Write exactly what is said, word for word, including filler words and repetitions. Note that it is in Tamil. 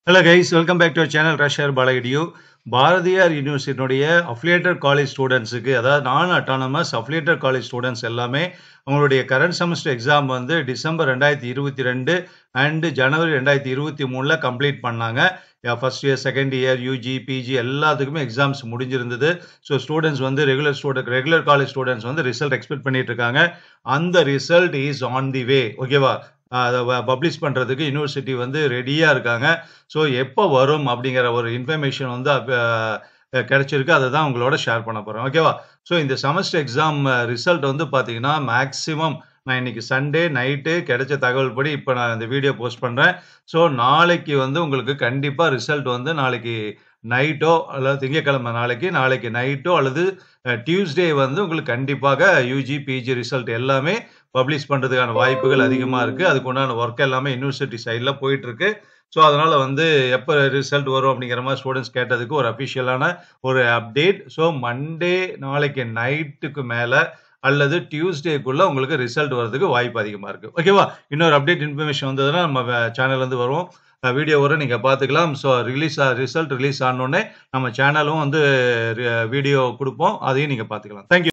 Hello guys, welcome back to our channel rajasekarbalaedu. Bharathiar University affiliated college students க்கு அதாவது நான் autonomous affiliated college students எல்லாமே அவங்களுடைய current semester exam வந்து டிசம்பர் இரண்டாயிரத்து இருபத்தி இரண்டு and ஜனவரி இரண்டாயிரத்து இருபத்தி மூணு ல கம்ப்ளீட் பண்ணாங்க. First year second year UG PG எல்லாத்துக்குமே எக்ஸாம்ஸ் முடிஞ்சிருந்தது. ஸோ ஸ்டூடெண்ட்ஸ் வந்து regular student regular college students வந்து ரிசல்ட் எக்ஸ்பெக்ட் பண்ணிட்டு இருக்காங்க. அந்த result is on the way. ஓகேவா? அதை பப்ளிஷ் பண்ணுறதுக்கு யூனிவர்சிட்டி வந்து ரெடியாக இருக்காங்க. ஸோ எப்போ வரும் அப்படிங்கிற ஒரு இன்ஃபர்மேஷன் வந்து கிடைச்சிருக்கு. அதை தான் உங்களோட ஷேர் பண்ண போகிறேன். ஓகேவா? ஸோ இந்த செமஸ்டர் எக்ஸாம் ரிசல்ட் வந்து பார்த்தீங்கன்னா மேக்ஸிமம் நான் இன்னைக்கு சண்டே நைட்டு கிடைச்ச தகவல் படி இப்போ நான் இந்த வீடியோ போஸ்ட் பண்ணுறேன். ஸோ நாளைக்கு வந்து உங்களுக்கு கண்டிப்பாக ரிசல்ட் வந்து நாளைக்கு நைட்டோ அல்லது திங்கக்கிழமை நாளைக்கு நாளைக்கு நைட்டோ அல்லது டியூஸ்டே வந்து உங்களுக்கு கண்டிப்பாக யூஜி பிஜி ரிசல்ட் எல்லாமே பப்ளிஷ் பண்ணுறதுக்கான வாய்ப்புகள் அதிகமாக இருக்குது. அதுக்கு உண்டான ஒர்க் எல்லாமே யூனிவர்சிட்டி சைடில் போயிட்டுருக்கு. ஸோ அதனால் வந்து எப்போ ரிசல்ட் வரும் அப்படிங்கிற மாதிரி ஸ்டூடெண்ட்ஸ் கேட்டதுக்கு ஒரு அஃபிஷியலான ஒரு அப்டேட். ஸோ மண்டே நாளைக்கு நைட்டுக்கு மேலே அல்லது டியூஸ்டேக்குள்ளே உங்களுக்கு ரிசல்ட் வரதுக்கு வாய்ப்பு அதிகமாக இருக்குது. ஓகேவா? இன்னொரு அப்டேட் இன்ஃபர்மேஷன் வந்ததுன்னா நம்ம சேனல்லேருந்து வரும் வீடியோ வரும், நீங்கள் பார்த்துக்கலாம். ஸோ ரிலீஸ் ரிசல்ட் ரிலீஸ் ஆனோடனே நம்ம சேனலும் வந்து வீடியோ கொடுப்போம், அதையும் நீங்கள் பார்த்துக்கலாம். தேங்க்யூ.